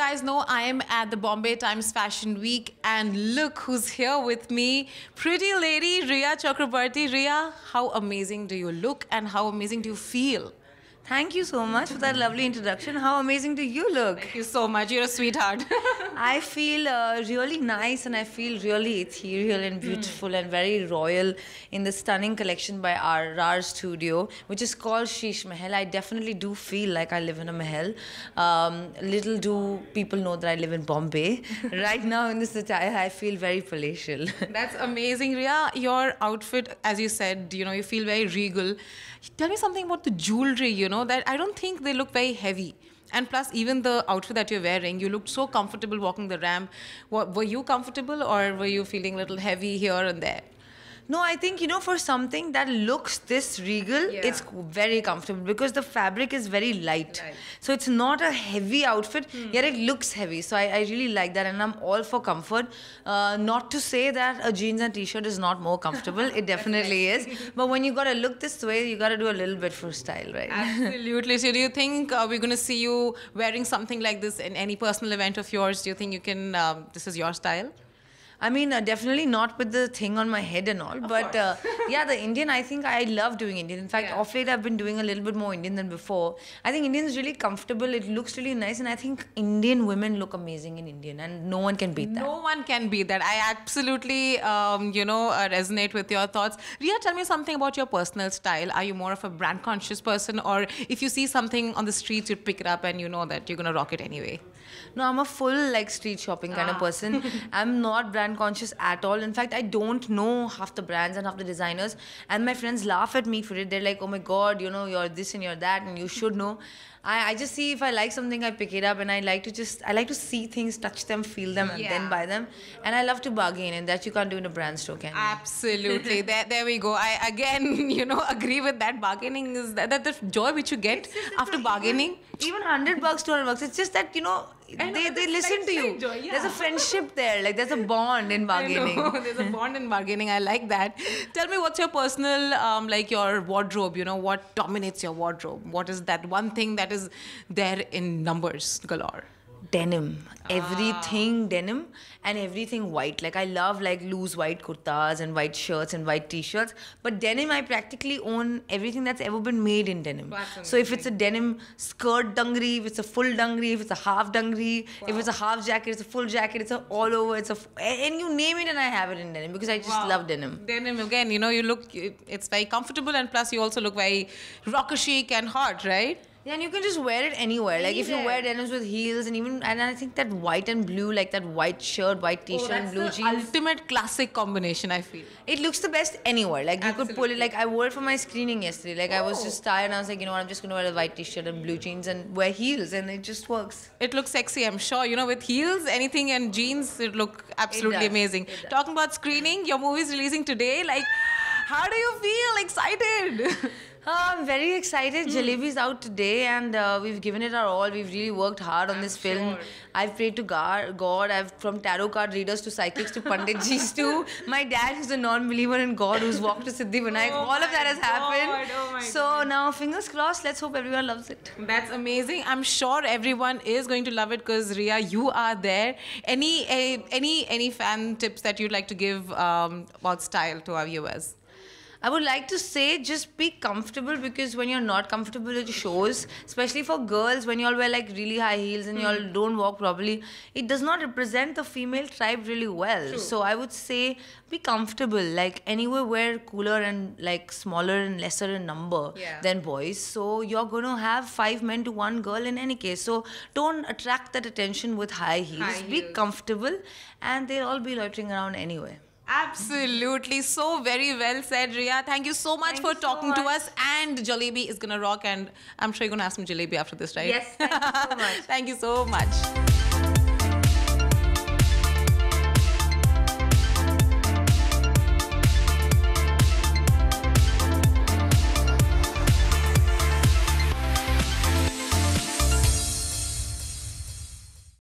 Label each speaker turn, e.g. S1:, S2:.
S1: guys know, I am at the Bombay Times Fashion Week, and look who's here with me. Pretty lady Riya Chakrabarti. Riya, how amazing do you look and how amazing do you feel?
S2: Thank you so much for that lovely introduction. How amazing do you look?
S1: Thank you so much. You're a sweetheart.
S2: I feel really nice and I feel really ethereal and beautiful and very royal in the stunning collection by our studio, which is called Sheesh Mahal. I definitely do feel like I live in a mahal. Little do people know that I live in Bombay. Right now in this attire, I feel very palatial.
S1: That's amazing, Riya. Your outfit, as you said, you feel very regal. Tell me something about the jewelry, that I don't think they look very heavy. And plus, even the outfit that you're wearing, you looked so comfortable walking the ramp. Were you comfortable or were you feeling a little heavy here and there?
S2: No, I think, for something that looks this regal, it's very comfortable because the fabric is very light. So it's not a heavy outfit, yet it looks heavy. So I really like that and I'm all for comfort. Not to say that a jeans and t-shirt is not more comfortable. It definitely is. But when you got to look this way, you got to do a little bit for style, right?
S1: Absolutely. So do you think we're going to see you wearing something like this in any personal event of yours? Do you think you can, this is your style?
S2: I mean, definitely not with the thing on my head and all. But yeah, the Indian, I think I love doing Indian. In fact, off late, I've been doing a little bit more Indian than before. I think Indian is really comfortable. It looks really nice. And I think Indian women look amazing in Indian. And no one can beat that.
S1: No one can beat that. I absolutely, resonate with your thoughts. Riya, tell me something about your personal style. Are you more of a brand conscious person? Or if you see something on the streets, you'd pick it up and you know that you're going to rock it anyway?
S2: No, I'm a full street shopping kind of person. I'm not brand conscious at all. In fact, I don't know half the brands and half the designers. And my friends laugh at me for it. They're like, oh my God, you're this and you're that and you should know. I just see if I like something, I pick it up and I like to see things, touch them, feel them and then buy them. And I love to bargain and that you can't do in a brand store, can you?
S1: Absolutely. there we go. I again, agree with that. Bargaining is that the joy which you get after bargaining.
S2: Even $100, $200, it's just that, they listen to you. Joy, There's a friendship there. There's a bond in bargaining.
S1: There's a bond in bargaining. I like that. Tell me, what's your personal, your wardrobe? What dominates your wardrobe? What is that one thing that is there in numbers galore?
S2: Denim. Everything denim and everything white. I love loose white kurtas and white shirts and white t-shirts. But denim, I practically own everything that's ever been made in denim. So if it's a denim skirt dungaree, if it's a full dungaree, if it's a half dungaree, if it's a half jacket, it's a full jacket, it's a all over, and you name it and I have it in denim because I just love denim.
S1: Denim, again, you look, it's very comfortable and plus you also look very rocker chic and hot, right?
S2: Yeah, and you can just wear it anywhere. If you wear denims with heels and I think that white and blue, that white shirt, white t-shirt and blue jeans.
S1: Ultimate classic combination, I feel.
S2: It looks the best anywhere. You could pull it. I wore it for my screening yesterday. I was just tired and I was like, you know what, I'm just going to wear a white t-shirt and blue jeans and wear heels and it just works.
S1: It looks sexy, I'm sure. With heels, anything and jeans, it look absolutely amazing. Talking about screening, your movie is releasing today. How do you feel? Excited?
S2: I'm very excited. Jalebi is out today and we've given it our all. We've really worked hard on this film. I've prayed to God. I've from tarot card readers to psychics to Panditjis to my dad who's a non-believer in God who's walked to Siddhivinayak. All of that has happened. So now fingers crossed. Let's hope everyone loves it.
S1: That's amazing. I'm sure everyone is going to love it because Riya, you are there. Any fan tips that you'd like to give about style to our viewers?
S2: I would like to say just be comfortable because when you're not comfortable it shows, especially for girls when you all wear really high heels and you all don't walk properly, it does not represent the female tribe really well. True. So I would say be comfortable. Anyway, wear cooler and smaller and lesser in number than boys. So you're going to have 5 men to 1 girl in any case. So don't attract that attention with high heels. Be comfortable and they'll all be loitering around anyway.
S1: Absolutely. So very well said, Riya. Thank you so much for talking to us. And Jalebi is going to rock. And I'm sure you're going to have some jalebi after this, right?
S2: Yes, thank you so much.
S1: Thank you so much.